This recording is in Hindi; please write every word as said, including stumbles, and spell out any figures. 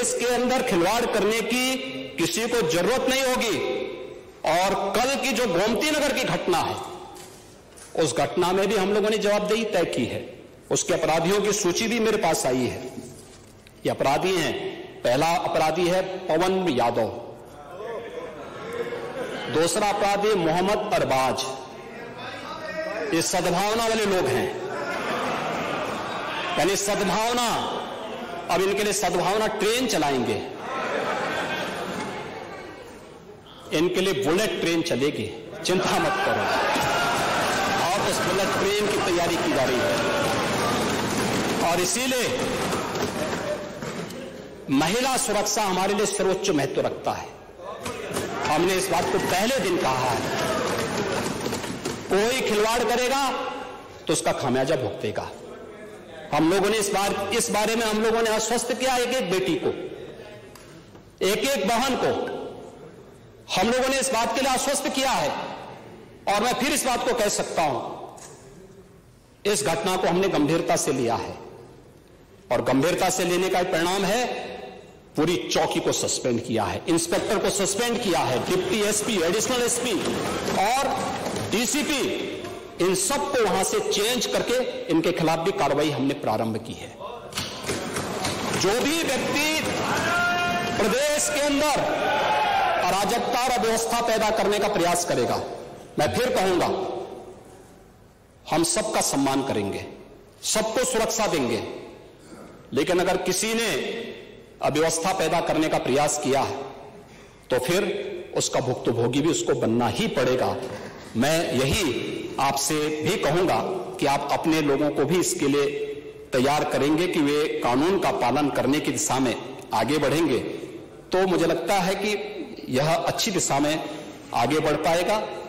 प्रदेश के अंदर खिलवाड़ करने की किसी को जरूरत नहीं होगी। और कल की जो गोमती नगर की घटना है, उस घटना में भी हम लोगों ने जवाबदेही तय की है। उसके अपराधियों की सूची भी मेरे पास आई है। ये अपराधी हैं, पहला अपराधी है पवन यादव, दूसरा अपराधी मोहम्मद अरबाज। ये सद्भावना वाले लोग हैं, यानी सद्भावना, अब इनके लिए सद्भावना ट्रेन चलाएंगे, इनके लिए बुलेट ट्रेन चलेगी, चिंता मत करो। और उस बुलेट ट्रेन की तैयारी की जा रही है। और इसीलिए महिला सुरक्षा हमारे लिए सर्वोच्च महत्व रखता है। हमने इस बात को पहले दिन कहा है, कोई खिलवाड़ करेगा तो उसका खामियाजा भुगतेगा। हम लोगों ने इस बार इस बारे में हम लोगों ने आश्वस्त किया, एक एक बेटी को, एक एक बहन को हम लोगों ने इस बात के लिए आश्वस्त किया है। और मैं फिर इस बात को कह सकता हूं, इस घटना को हमने गंभीरता से लिया है। और गंभीरता से लेने का परिणाम है, पूरी चौकी को सस्पेंड किया है, इंस्पेक्टर को सस्पेंड किया है, डिप्टी एसपी, एडिशनल एसपी और डीसीपी, इन सबको वहां से चेंज करके इनके खिलाफ भी कार्रवाई हमने प्रारंभ की है। जो भी व्यक्ति प्रदेश के अंदर अराजकता और अव्यवस्था पैदा करने का प्रयास करेगा, मैं फिर कहूंगा, हम सबका सम्मान करेंगे, सबको सुरक्षा देंगे। लेकिन अगर किसी ने अव्यवस्था पैदा करने का प्रयास किया है तो फिर उसका भुक्तभोगी भी उसको बनना ही पड़ेगा। मैं यही आपसे भी कहूंगा कि आप अपने लोगों को भी इसके लिए तैयार करेंगे कि वे कानून का पालन करने की दिशा में आगे बढ़ेंगे, तो मुझे लगता है कि यह अच्छी दिशा में आगे बढ़ पाएगा।